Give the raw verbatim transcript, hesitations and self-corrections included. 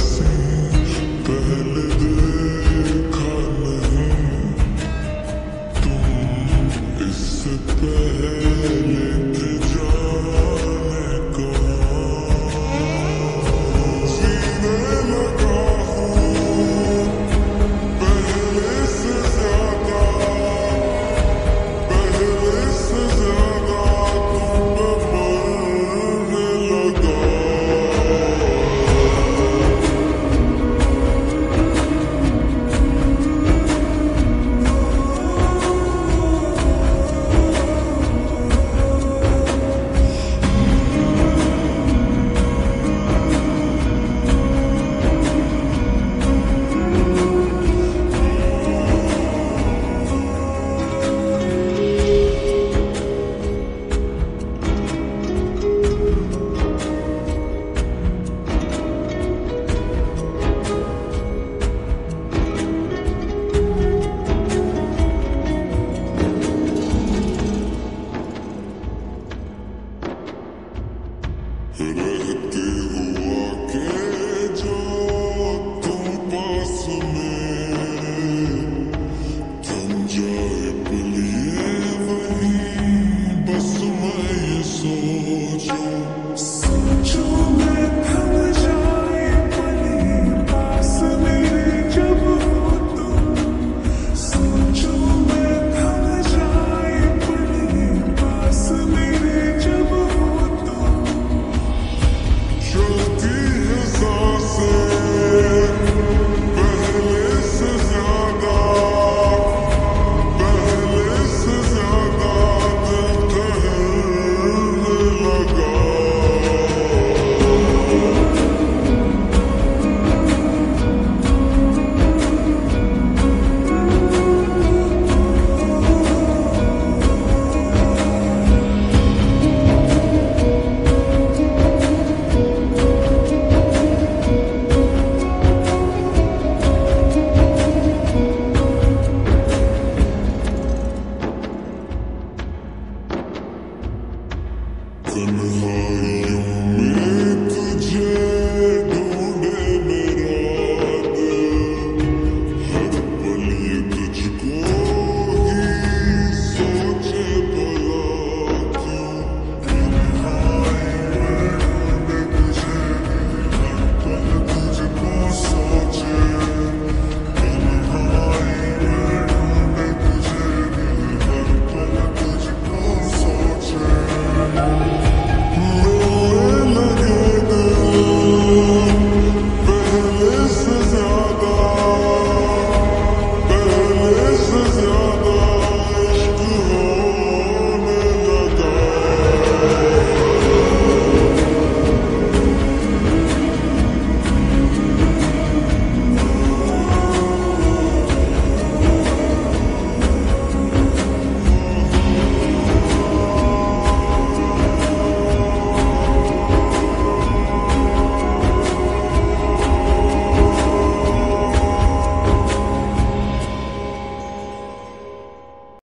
पहले देखा नहीं तुम इससे पहले थे जाने कहाँ जीने लगा हूँ पहले से ज्यादा पहले से ज्यादा तुम पे मरने लगा रहते हुआ के जो तुम पास में थम जाए पलिए वही बस मैं ये सोचूं सोचूं मैं थम जाए पलिए पास मेरे जब हो तुम सोचूं मैं थम जाए पलिए पास मेरे जब हो तुम चलती है सांसें